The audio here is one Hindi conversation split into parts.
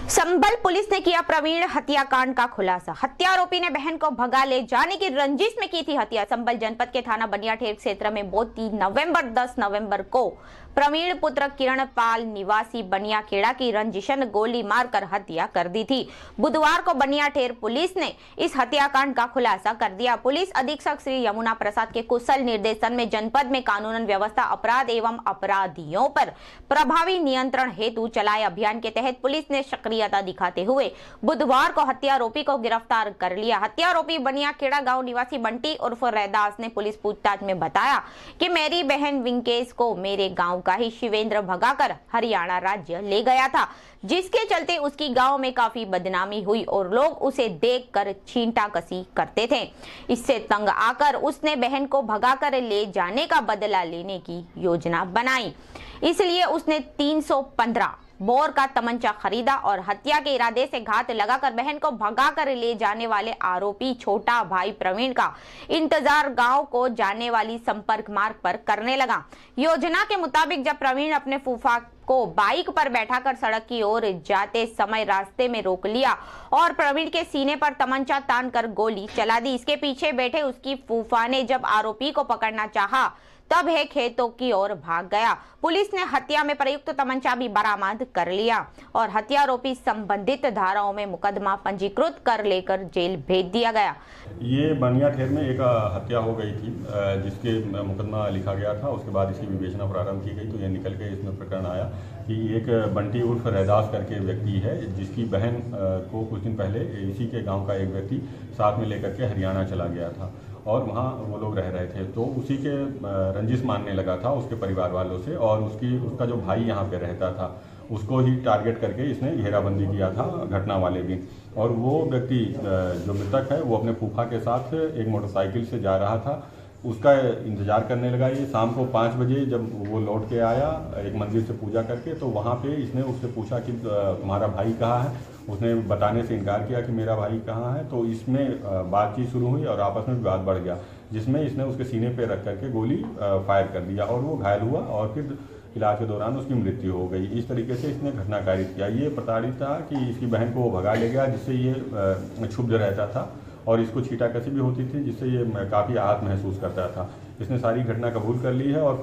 संभल पुलिस ने किया प्रवीण हत्याकांड का खुलासा। हत्यारोपी ने बहन को भगा ले जाने की रंजिश में की थी हत्या। संभल जनपद के थाना बनियाठेर क्षेत्र में 10 नवंबर को प्रवीण पुत्र किरण पाल निवासी बनियाखेड़ा की रंजिशन गोली मारकर हत्या कर दी थी। बुधवार को बनियाठेर पुलिस ने इस हत्याकांड का खुलासा कर दिया। पुलिस अधीक्षक श्री यमुना प्रसाद के कुशल निर्देशन में जनपद में कानून व्यवस्था, अपराध एवं अपराधियों पर प्रभावी नियंत्रण हेतु चलाए अभियान के तहत पुलिस ने सक्रियता दिखाते हुए बुधवार को हत्यारोपी को गिरफ्तार कर लिया। हत्यारोपी बनियाखेड़ा गांव निवासी बंटी उर्फ रैदास ने पुलिस पूछताछ में बताया कि मेरी बहन विंकेश को मेरे गांव का ही शिवेंद्र भगाकर हरियाणा राज्य ले गया था, जिसके चलते उसकी गांव में काफी बदनामी हुई और लोग उसे देखकर छींटाकसी करते थे। इससे तंग आकर उसने बहन को भगाकर ले जाने का बदला लेने की योजना बनाई। इसलिए उसने 315 बोर का तमंचा खरीदा और हत्या के इरादे से घात लगाकर बहन को भगाकर ले जाने वाले आरोपी छोटा भाई प्रवीण का इंतजार गांव को जाने वाली संपर्क मार्ग पर करने लगा। योजना के मुताबिक जब प्रवीण अपने फूफा को बाइक पर बैठाकर सड़क की ओर जाते समय रास्ते में रोक लिया और प्रवीण के सीने पर तमंचा तान कर गोली चला दी। इसके पीछे बैठे उसकी फूफा ने जब आरोपी को पकड़ना चाहा तब है खेतों की ओर भाग गया। पुलिस ने हत्या में प्रयुक्त तमंचा भी बरामद कर लिया और हत्यारोपी संबंधित धाराओं में मुकदमा पंजीकृत कर लेकर जेल भेज दिया गया। ये बनियाठेर में एक हत्या हो गई थी जिसके मुकदमा लिखा गया था। उसके बाद इसकी विवेचना प्रारंभ की गई तो ये निकल के इसमें प्रकरण आया कि एक बंटी उर्फ रैदास करके व्यक्ति है जिसकी बहन को कुछ दिन पहले इसी के गाँव का एक व्यक्ति साथ में लेकर के हरियाणा चला गया था और वहाँ वो लोग रह रहे थे। तो उसी के रंजिश मानने लगा था उसके परिवार वालों से और उसका जो भाई यहाँ पे रहता था उसको ही टारगेट करके इसने घेराबंदी किया था घटना वाले दिन। और वो व्यक्ति जो मृतक है वो अपने फूफा के साथ एक मोटरसाइकिल से जा रहा था, उसका इंतजार करने लगा। ये शाम को 5 बजे जब वो लौट के आया एक मंदिर से पूजा करके, तो वहाँ पे इसने उससे पूछा कि तुम्हारा भाई कहाँ है। उसने बताने से इनकार किया कि मेरा भाई कहाँ है। तो इसमें बातचीत शुरू हुई और आपस में विवाद बढ़ गया, जिसमें इसने उसके सीने पे रख करके गोली फायर कर दिया और वो घायल हुआ और फिर इलाज के दौरान उसकी मृत्यु हो गई। इस तरीके से इसने घटना कारित किया। ये प्रताड़ित था कि इसकी बहन को वो भगा ले गया, जिससे ये क्षुब्ध रहता था और इसको छींटाकसी भी होती थी, जिससे ये काफ़ी आहत महसूस करता था। इसने सारी घटना कबूल कर ली है और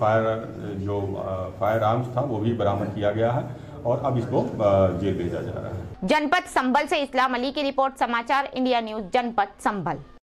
फायर आर्म्स था वो भी बरामद किया गया है और अब इसको जेल भेजा जा रहा है। जनपद संभल से इस्लाम अली की रिपोर्ट, समाचार इंडिया न्यूज, जनपद संभल।